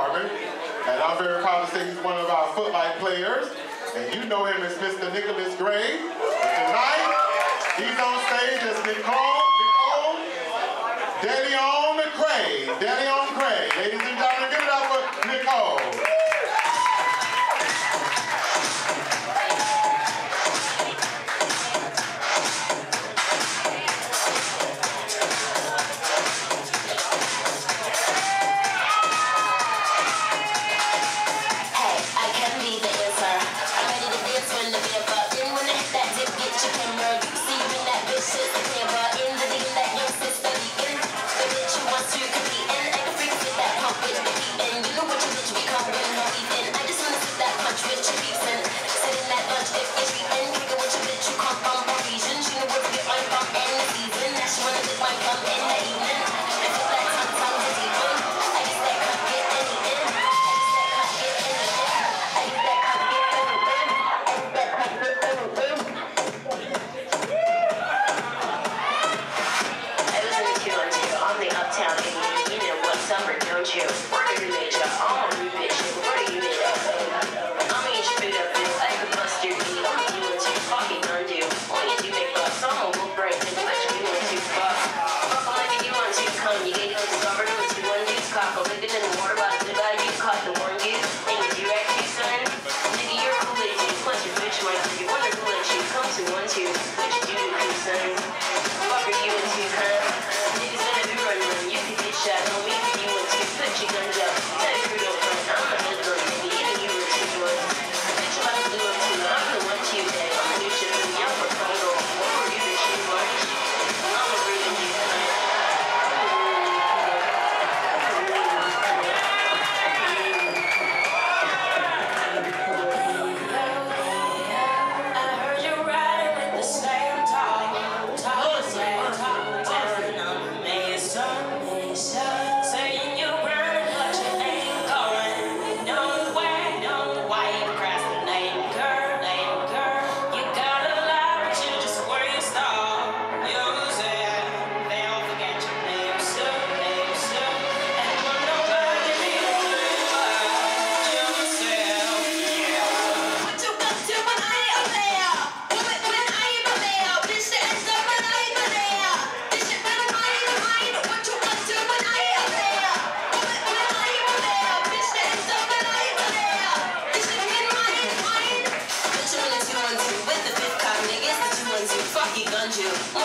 And I'm very proud to say he's one of our Footlight players. And you know him as Mr. Nicholas Gray. And tonight, he's on stage as Nicole DeLeon Craig. DeLeon Craig. Ladies and gentlemen, give it up for Nicole.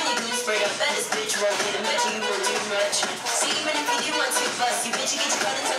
That is bitch won't get a bitch, you won't do much. See, even if you do want to bust, you bitch, you get your cut into